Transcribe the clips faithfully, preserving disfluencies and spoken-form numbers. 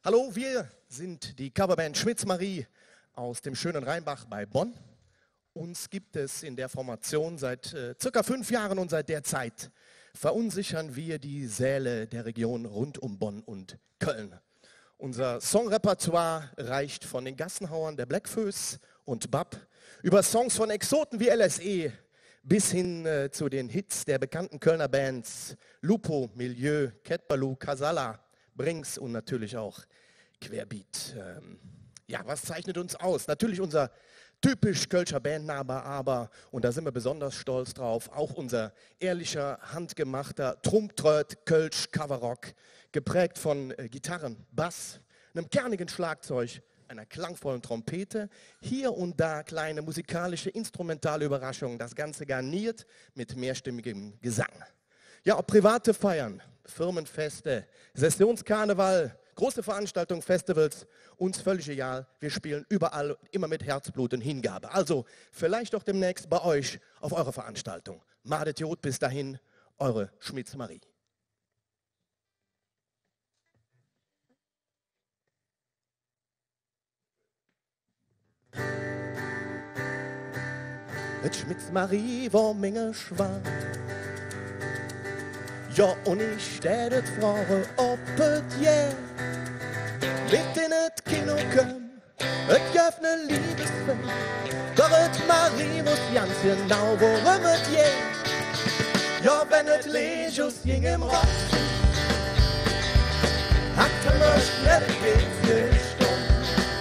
Hallo, wir sind die Coverband Schmitz Marie aus dem schönen Rheinbach bei Bonn. Uns gibt es in der Formation seit äh, circa fünf Jahren und seit der Zeit verunsichern wir die Säle der Region rund um Bonn und Köln. Unser Songrepertoire reicht von den Gassenhauern der Blackfoes und Bab über Songs von Exoten wie L S E bis hin äh, zu den Hits der bekannten Kölner Bands Lupo, Milieu, Cat Ballou, Casala, Brings und natürlich auch Querbeat. Ähm, ja, was zeichnet uns aus? Natürlich unser typisch Kölscher Bandname, aber, und da sind wir besonders stolz drauf, auch unser ehrlicher, handgemachter Trumptröt Kölsch Coverrock, geprägt von äh, Gitarren, Bass, einem kernigen Schlagzeug, einer klangvollen Trompete, hier und da kleine musikalische, instrumentale Überraschungen, das Ganze garniert mit mehrstimmigem Gesang. Ja, ob private Feiern, Firmenfeste, Sessionskarneval, große Veranstaltungen, Festivals, uns völlig egal. Wir spielen überall, immer mit Herzblut und Hingabe. Also vielleicht auch demnächst bei euch auf eurer Veranstaltung. Madet Jod, bis dahin, eure Schmitz Marie. Et Schmitz Marie war Menge schwarz. Ja, und ich städet frage, ob et je mit in et Kino kömm, et gäf ne Liebesfilm, doch et Marie muss ganz genau, worum et je. Ja, wenn et Legius ging im Rock, hatte mir schnell gestummt.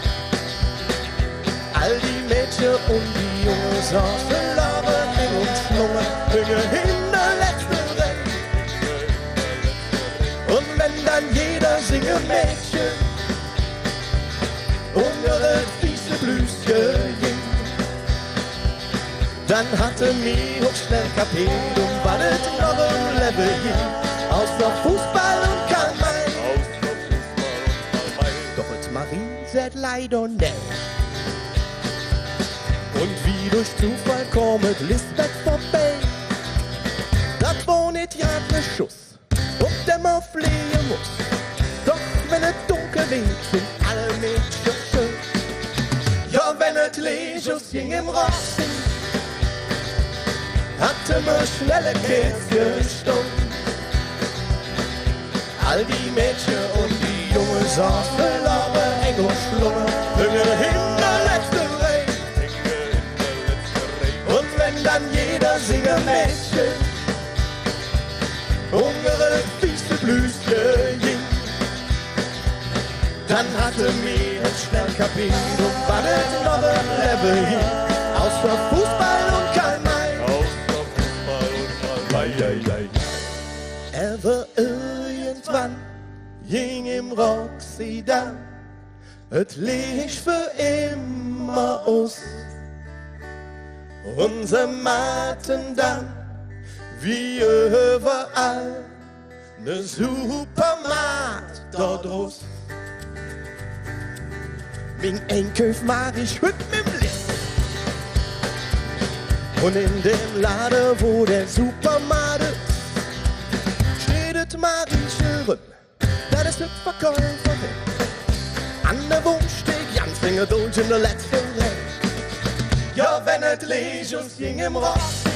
All die Mädchen und die Junge saßen, lagen in und schlungen, hingen in der letzten Rest. Und wenn dann jeder singe Mädchen und ihre fiese Blüschen ging, dann hatte mir auch schnell kapiert, um was es noch ein Level ging, außer Fußball und Karl-Main. Doch et Marie seid leider nicht. Und wie durch Zufall kommet Lisbeth vorbei, das war nicht ja ne Schuss, ob der mal fliehen muss. Doch wenn es dunkel wird, sind alle Mädchen schön. Ja, wenn es Legius ging im Rosten, hatte mir schnelle Käse stumm. All die Mädchen und die Junge saßen, aber eng und schlumme, hingen hin der letzte Reh. Und wenn dann jeder singe Mädchen um ihre fiese Blüschen ging, dann hatte mir es schnell kapiert, und war es noch ein Level hier, außer Fußball und Karl-Main. Außer Fußball und Karl-Main. Er war irgendwann, ging im Roxy dann, et Licht für immer aus. Unser Maten dann, wie überall, ne Supermarkt dort raus. Min Einkauf mag ich hüt mit'm Licht. Und in dem Laden, wo der Supermarkt ist, steht et Mariechen rum, das ist et Verkäuferin. An der Wohnsteg, ganz Finger durch in der letzten Reihe. Ja, wenn et Legius ging im Rosten,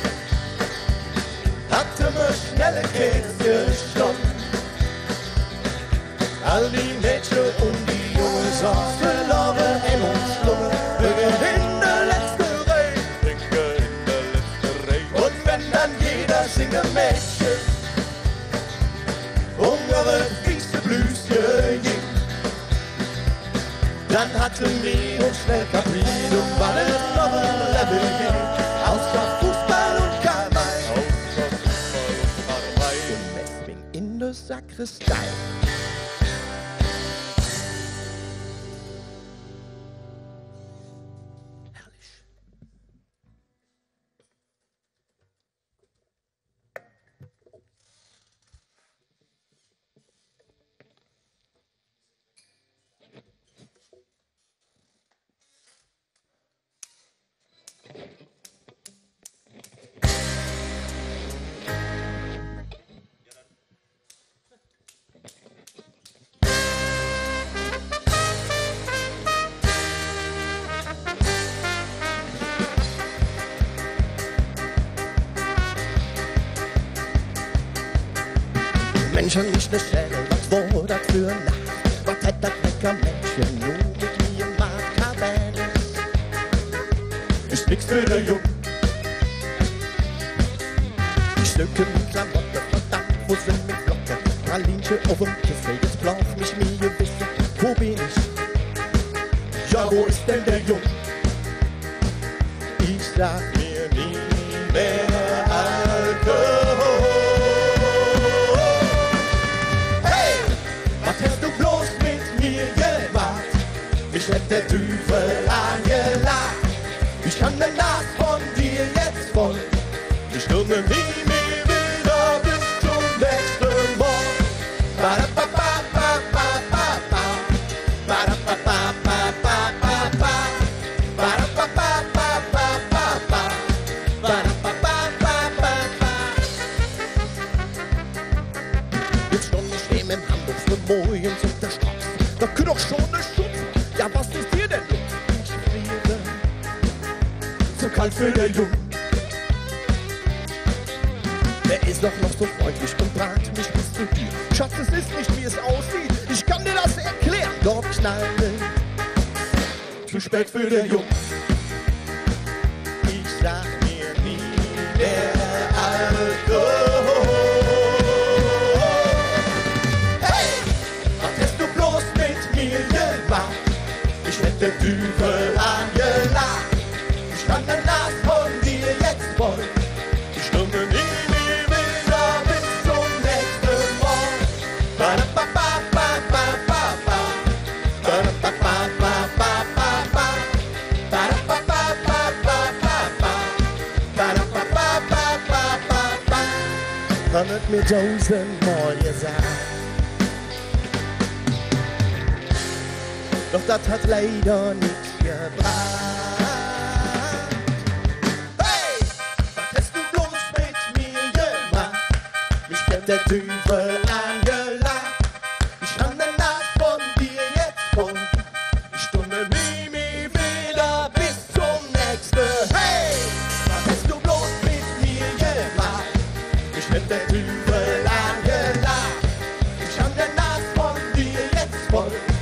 hatte mir schnelle Käse gestochen. All die Mädchen und die Jungen saßen, lagen eng und schlungen, hingen in der letzte Reihe. Und wenn dann jeder singe Mädchen um ihre fiese Blüschen ging, dann hatten wir uns schnell kapiert, und war es noch ein Level ging, außer Fußball und Karl-Main. Und Messing in der Sakristei. Herrlich. ich an mich ne Stelle, was war das für Nacht? Was hat das lecker Männchen nur mit mir gemacht? Ist nix für den Jungen. Ich lücke mit Klamotte, verdammt, wo sind mit Glocke? Pralinchen auf dem Kissen, jetzt brauch mich nie wissen, wo bin ich? Ja, wo ist denn der Jung? Ich sag mir nie mehr Alkohol. Hey, was hast du bloß mit mir gemacht? Mich hat der Teufel angelacht. Ich kann den Nacht von dir jetzt voll. Ich stürme nie mehr wieder bis zum nächsten Morgen. Ba-da-ba-ba-ba-ba-ba-ba. Ba-da-ba-ba-ba-ba-ba-ba. Ba-da-ba-ba-ba-ba-ba-ba. Ba-da-ba-ba-ba-ba-ba. Jetzt stand ich eben im Hamburg für morgens auf der Straße. Da kann doch schon ne Schutz. Ja, was ist dir denn los? Ich friere. So kalt für den Jungen. Der ist doch noch so freundlich und bringt mich bis zu dir. Schatz, es ist nicht, wie es aussieht. Ich kann dir das erklären. Dort knallen. Zu spät für den Jungen. Ich sag mir nie mehr Alkohol. Hey, was hast du bloß mit mir gemacht? Ich hätte den Teufel angelacht. Ich kann den Nass von dir jetzt voll. Ich stürme nie mehr wieder bis zum nächsten Morgen. Ba-da-ba-ba-ba-ba-ba. Ba-da-ba-ba-ba-ba-ba. Ba-da-ba-ba-ba-ba-ba. Ba-da-ba-ba-ba-ba-ba. Man hat mir tausendmal gesagt. Doch das hat leider nichts gebracht. Der Teufel angelacht. Ich kann den Nacht von dir jetzt voll. Ich stürme nie mehr wieder bis zum nächsten. Hey, was hast du bloß mit mir gemacht? Ich hätte den Teufel angelacht. Ich kann den Nacht von dir jetzt voll.